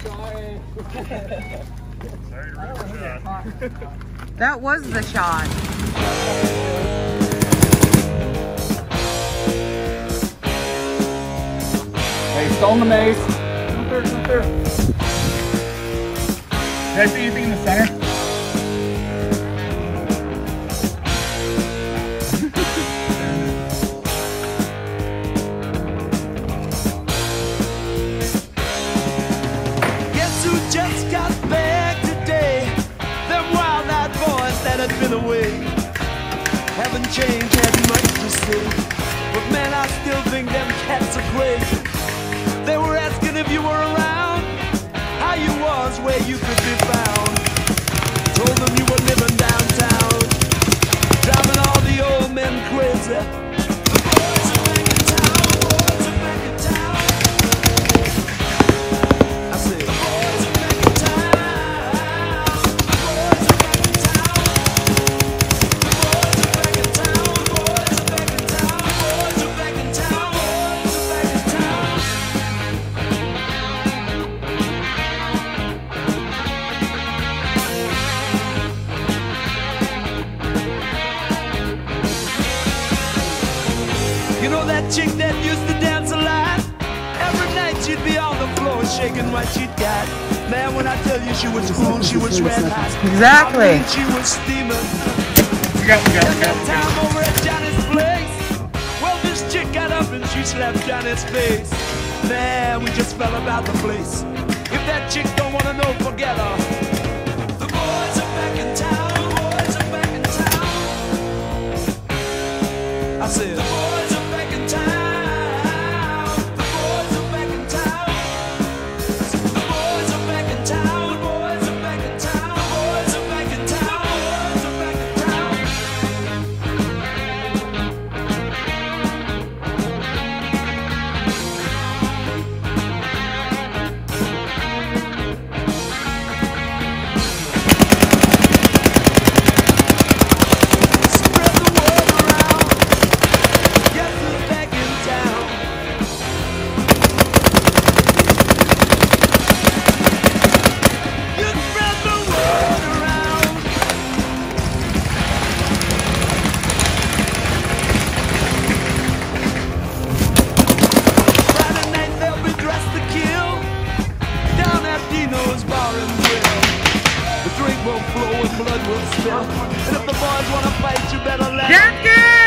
Sorry. Sorry to ruin your shot. That was the shot. Hey, stone the mace. Come through, come through. Did I see anything in the center? Just got back today. Them wild-eyed boys that had been away haven't changed, had much to say. But man, I still think them cats are crazy. They were asking if you were around, how you was, where you could be found. Told them you were living downtown, driving all the old men crazy. The boys are back in town, boys are back in town. I said, you know that chick that used to dance a lot? Every night she'd be on the floor shaking what she'd got. Man, when I tell you she was cool, she was red hot. Exactly. I mean, she was steaming. We got. That time over at Johnny's place, well, this chick got up and she slapped Johnny's face. Man, we just fell about the place. If that chick don't wanna know, forget her. The boys are back in town, boys are back in town. I said, the boys are back in town. The boys are back in town. I said, the boys are back in town. The boys are back in town. The boys are back in town. The boys are back in town. Spread the word around. Guess who's back in town? You spread the word around. Friday night they'll be dressed to kill down at Dino's Bar and Grill. The drink will flow and blood will spill. And if the boys wanna fight, you better let 'em. Jenkins!